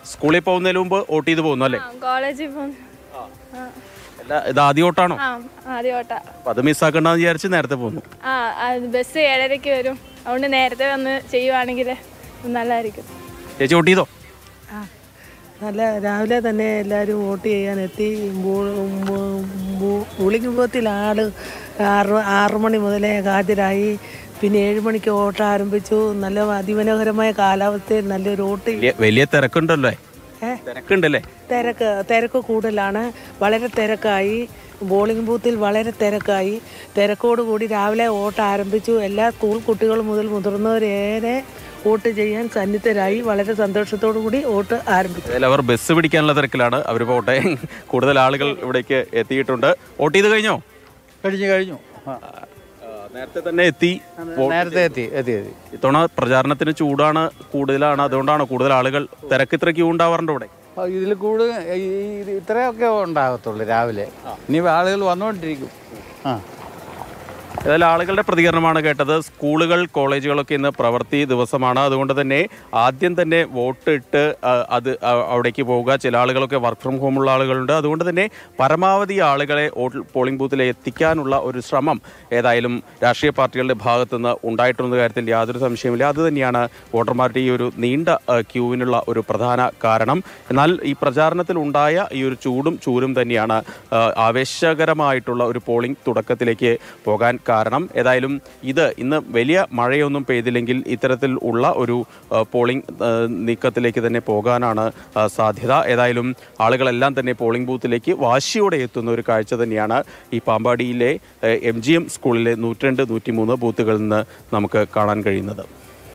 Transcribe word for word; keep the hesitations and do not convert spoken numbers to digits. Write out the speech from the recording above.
സ്കൂളിൽ പോകുന്നതിന് മുമ്പ് വോട്ട് ചെയ്ത് പോകുന്നു അല്ലേ? കോളേജിൽ പോകുന്നു. ഇത് ആദ്യ വോട്ടാണോ? ആദ്യോട്ടാ. അത് മിസ്സാക്കണ്ടെന്ന് വിചാരിച്ച് നേരത്തെ പോകുന്നു. ആ ബസ് ഏഴരയ്ക്ക് വരും, അതുകൊണ്ട് നേരത്തെ വന്ന് ചെയ്യുവാണെങ്കിൽ നല്ലതായിരിക്കും. ചേച്ചി വോട്ട് ചെയ്തോ? നല്ല രാവിലെ തന്നെ എല്ലാവരും വോട്ട് ചെയ്യാൻ എത്തി. പോളിംഗ് ബൂത്തിൽ ആൾ ആറ് ആറു മണി മുതലേ ഹാജരായി. പിന്നെ ഏഴ് മണിക്ക് വോട്ട് ആരംഭിച്ചു. നല്ല അതിമനോഹരമായ കാലാവസ്ഥയിൽ നല്ലൊരു വോട്ട്. വലിയ തിരക്കുണ്ടല്ലോ. തിരക്കുണ്ടല്ലേ? തിരക്ക് തിരക്ക് കൂടുതലാണ്, വളരെ തിരക്കായി. പോളിംഗ് ബൂത്തിൽ വളരെ തിരക്കായി. തിരക്കോടുകൂടി രാവിലെ വോട്ട് ആരംഭിച്ചു. എല്ലാ സ്കൂൾ കുട്ടികൾ മുതൽ മുതിർന്നവരേറെ വോട്ട് ചെയ്യാൻ സന്നിധരായി. വളരെ സന്തോഷത്തോടു കൂടി വോട്ട് ആരംഭിച്ചു. അവർ ബസ് പിടിക്കാനുള്ള തിരക്കിലാണ്. അവർ പോട്ടെ, കൂടുതൽ ആളുകൾ ഇവിടേക്ക് എത്തിയിട്ടുണ്ട്. വോട്ട് ചെയ്ത് കഴിഞ്ഞോ? കഴിഞ്ഞു കഴിഞ്ഞു നേരത്തെ തന്നെ എത്തി. നേരത്തെ എത്തി എത്തി എത്തി ഇത്തവണ പ്രചാരണത്തിന് ചൂടാണ് കൂടുതലാണ്, അതുകൊണ്ടാണ് കൂടുതൽ ആളുകൾ. തിരക്ക് ഇത്ര ക്യൂ ഉണ്ടാവാറുണ്ട് ഇവിടെ? ഇതിൽ കൂടുതൽ ഇത്രയൊക്കെ ഉണ്ടാകത്തുള്ളൂ രാവിലെ. ഇനി ആളുകൾ വന്നുകൊണ്ടിരിക്കും. ആ ഏതായാലും ആളുകളുടെ പ്രതികരണമാണ് കേട്ടത്. സ്കൂളുകൾ കോളേജുകളൊക്കെ ഇന്ന് പ്രവൃത്തി ദിവസമാണ്. അതുകൊണ്ട് തന്നെ ആദ്യം തന്നെ വോട്ട് ഇട്ട് അത് അവിടേക്ക് പോവുക. ചില ആളുകളൊക്കെ വർക്ക് ഫ്രം ഹോം ഉള്ള ആളുകളുണ്ട്. അതുകൊണ്ട് തന്നെ പരമാവധി ആളുകളെ പോളിംഗ് ബൂത്തിൽ എത്തിക്കാനുള്ള ഒരു ശ്രമം ഏതായാലും രാഷ്ട്രീയ പാർട്ടികളുടെ ഭാഗത്തുനിന്ന് ഉണ്ടായിട്ടുള്ള കാര്യത്തിൽ യാതൊരു സംശയമില്ല. അത് തന്നെയാണ് വോട്ടർമാരുടെ ഈ ഒരു നീണ്ട ക്യൂവിനുള്ള ഒരു പ്രധാന കാരണം. എന്നാൽ ഈ പ്രചാരണത്തിൽ ഉണ്ടായ ഈ ഒരു ചൂടും ചൂരും തന്നെയാണ് ആവേശകരമായിട്ടുള്ള ഒരു പോളിംഗ് തുടക്കത്തിലേക്ക് പോകാൻ കാരണം. ഏതായാലും ഇത് ഇന്ന് വലിയ മഴയൊന്നും പെയ്തില്ലെങ്കിൽ ഇത്തരത്തിൽ ഉള്ള ഒരു പോളിംഗ് നീക്കത്തിലേക്ക് തന്നെ പോകാനാണ് സാധ്യത. ഏതായാലും ആളുകളെല്ലാം തന്നെ പോളിംഗ് ബൂത്തിലേക്ക് വാശിയോടെ എത്തുന്ന ഒരു കാഴ്ച തന്നെയാണ് ഈ പാമ്പാടിയിലെ എം ജി എം സ്കൂളിലെ നൂറ്റി രണ്ട് നൂറ്റി മൂന്ന് ബൂത്തുകളിൽ നിന്ന് നമുക്ക് കാണാൻ കഴിയുന്നത്.